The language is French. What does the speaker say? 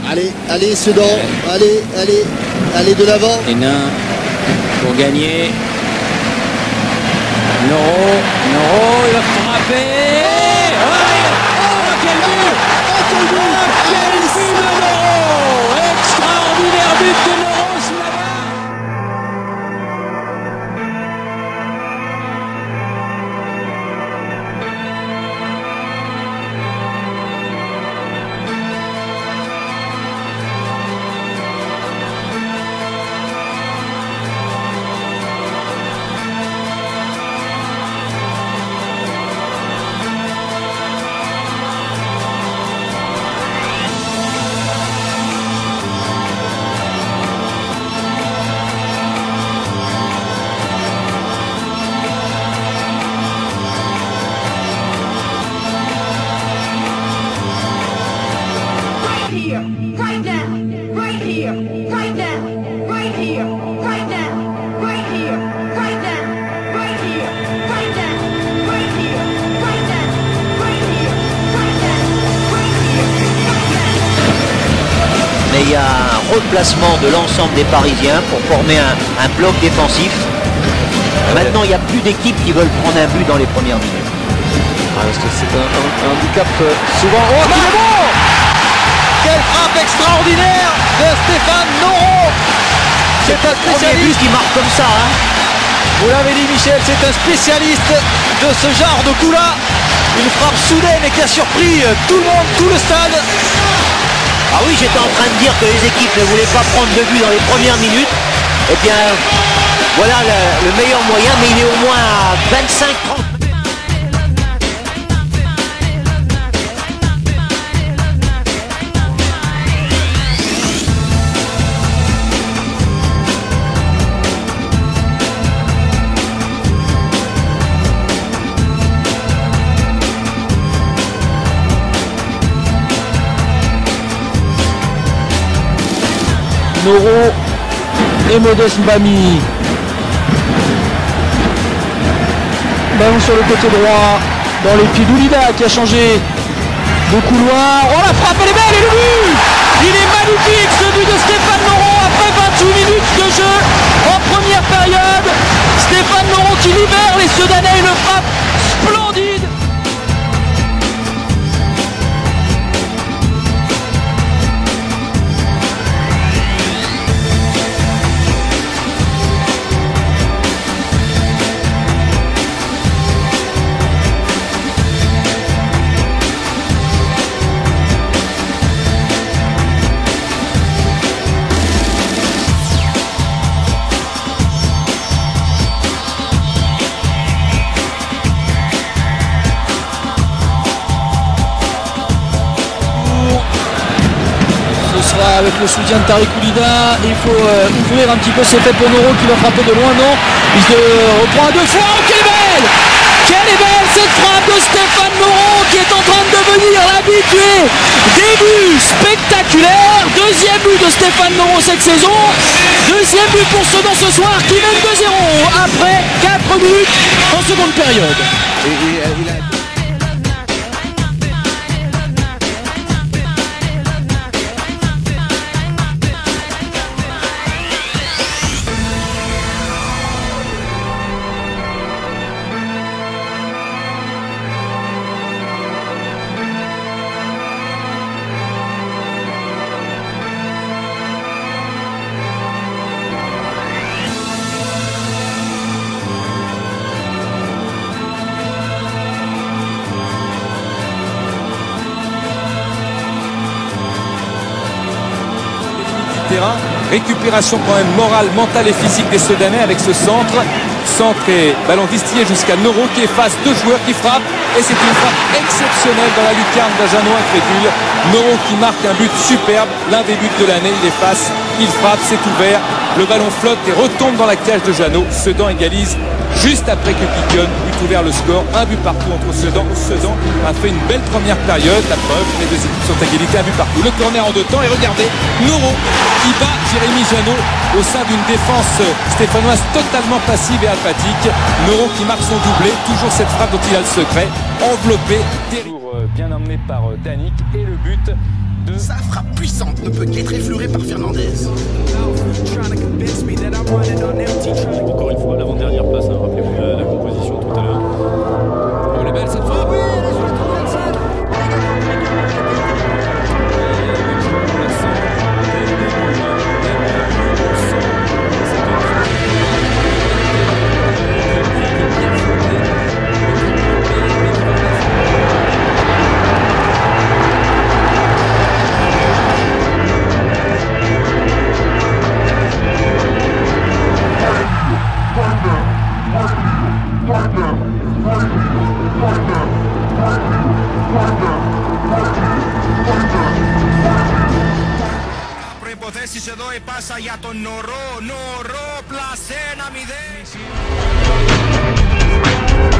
Allez, allez Sedan, allez de l'avant. Hénin pour gagner. Noro, il va frapper. Oh, quel but! Quel but de Noro! Extraordinaire but de Noro sous la barre. Here, right now, right here, right now, right here, right now, right here, right now, right here, right now, right here, right now, right here, right now, right here, right now. Mais il y a un replacement de l'ensemble des Parisiens pour former un bloc défensif. Maintenant, il n'y a plus d'équipes qui veulent prendre un but dans les premières minutes. C'est un handicap souvent. Oh, il est bon! Quelle frappe extraordinaire de Stéphane Noro! C'est un Premier but spécialiste, qui marque comme ça, hein. vous l'avez dit Michel, c'est un spécialiste de ce genre de coup-là. Une frappe soudaine et qui a surpris tout le monde, tout le stade. Ah oui, j'étais en train de dire que les équipes ne voulaient pas prendre de but dans les premières minutes. Eh bien, voilà le meilleur moyen, mais il est au moins à 25-30. Noro et Modeste Mbami. Ballon sur le côté droit, dans les pieds d'Oulida qui a changé de couloir. Oh, la frappe, elle est belle, et le but! Il est magnifique ce but de Stéphane Noro après 28 minutes de jeu en première période. Stéphane Noro qui libère les Sedanais, une frappe splendide. Avec le soutien de Tariq Oulida, il faut ouvrir un petit peu, c'est fait pour Noro qui va frapper de loin, non, il se reprend à deux fois. Oh, quelle est belle cette frappe de Stéphane Noro qui est en train de devenir l'habitué des buts spectaculaires. Deuxième but de Stéphane Noro cette saison, deuxième but pour Sedan ce soir qui mène 2-0 après 4 buts en seconde période. Terrain, récupération quand même morale, mentale et physique des Sedanais avec ce centre et ballon distillé jusqu'à Noro qui efface deux joueurs qui frappent, et c'est une frappe exceptionnelle dans la lucarne d'Ajano incrédule. Noro qui marque un but superbe, l'un des buts de l'année, il efface, il frappe, c'est ouvert, le ballon flotte et retombe dans la cage de Jeannot. Sedan égalise juste après que Piquion eut ouvert le score, un but partout entre Sedan. Sedan a fait une belle première période, la preuve, les deux équipes sont à égalité, un but partout. Le corner en 2 temps, et regardez, Noro qui bat Jérémy Jeannot au sein d'une défense stéphanoise totalement passive et apathique. Noro qui marque son doublé, toujours cette frappe dont il a le secret, enveloppé, toujours bien emmené par Danick, et le but Sa frappe puissante ne peut qu'être effleurée par Fernandez. Encore une fois, l'avant-dernière place, hein. Rappelez-vous la composition tout à l'heure. Oh, elle est belle cette frappe. Oui, elle est sur le Προϋποθέσεις εδώ η πάσα για τον Νορό, πλασέ 1-0.